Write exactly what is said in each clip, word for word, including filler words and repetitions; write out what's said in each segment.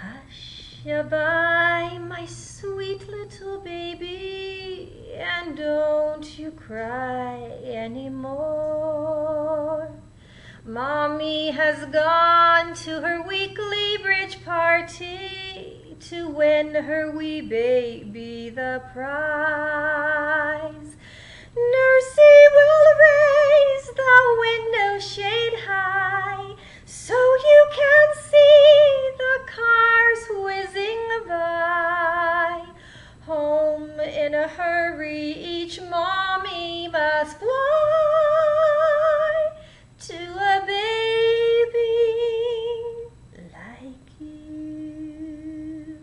Hush-a-bye, my sweet little baby, and don't you cry anymore. Mommy has gone to her weekly bridge party to win her wee baby the prize. Nursey will raise the window shade high so you can see the cars whizzing by. Home in a hurry, each mommy must fly to a baby like you.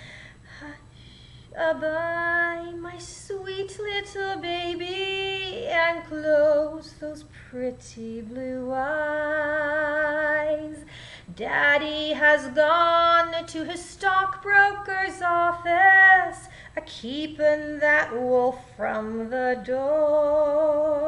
Hush-a-bye, my sweet little baby, and close those pretty blue eyes. Daddy has gone to his stockbroker's office, a-keepin' that wolf from the door.